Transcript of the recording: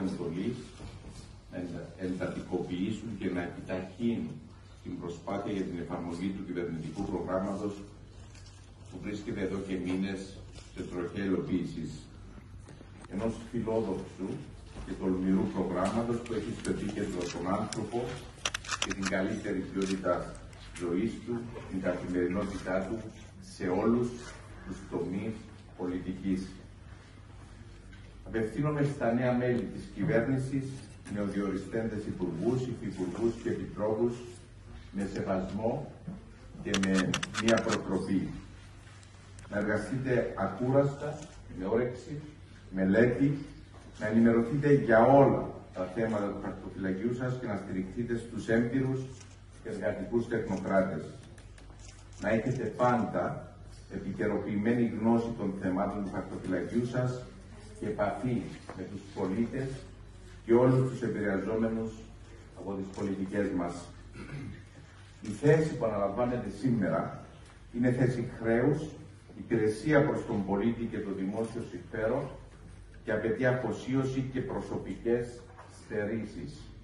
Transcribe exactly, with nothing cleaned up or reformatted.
εντολής να εντατικοποιήσουν και να επιταχύνουν την προσπάθεια για την εφαρμογή του κυβερνητικού προγράμματος που βρίσκεται εδώ και μήνες σε τροχιά υλοποίησης, ενός φιλόδοξου και τολμηρού προγράμματος που έχει στο επίκεντρο τον άνθρωπο και την καλύτερη ποιότητα ζωής του, την καθημερινότητά του σε όλους τους τομείς πολιτικής. Απευθύνομαι στα νέα μέλη της κυβέρνησης, νεοδιοριστέντες υπουργούς, υφυπουργούς και επιτρόπους, με σεβασμό και με μία προτροπή. Να εργαστείτε ακούραστα, με όρεξη, μελέτη, να ενημερωθείτε για όλα τα θέματα του χαρτοφυλακίου σας και να στηριχθείτε στους έμπειρους και εργατικούς τεχνοκράτες. Να έχετε πάντα επικαιροποιημένη γνώση των θεμάτων του χαρτοφυλακίου σας και επαφή με τους πολίτες και όλους τους επηρεαζόμενους από τις πολιτικές μας. Η θέση που αναλαμβάνετε σήμερα είναι θέση χρέους, υπηρεσία προς τον πολίτη και το δημόσιο συμφέρον και απαιτεί αφοσίωση και προσωπικές στερήσεις.